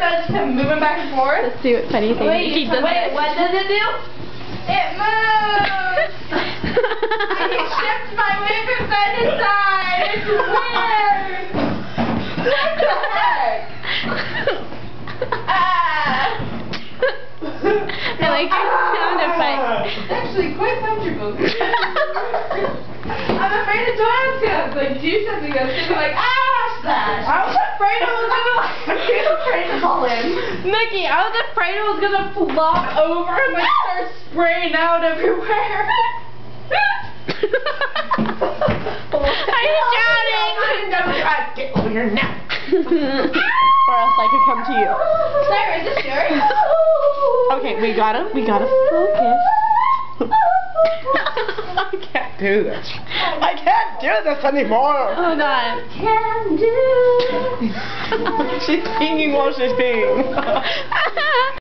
instead of just kept moving back and forth. Let's do it. Funny thing. Wait, what does it do? It moves! I can shift my wing from side to side! It's weird! What the heck? I like your sound effect. It's actually quite comfortable. I'm afraid the toilet's gonna like do something that's gonna be like, splash! I was afraid it was gonna afraid to fall in. Nikki, I was afraid it was gonna flop over and like start spraying out everywhere. Are you drowning? Get over here now. Or else I could come to you. Claire, is this yours? Okay, we gotta focus. I can't do this. I can't do this anymore. Hold on. Can do. She's peeing while she's peeing.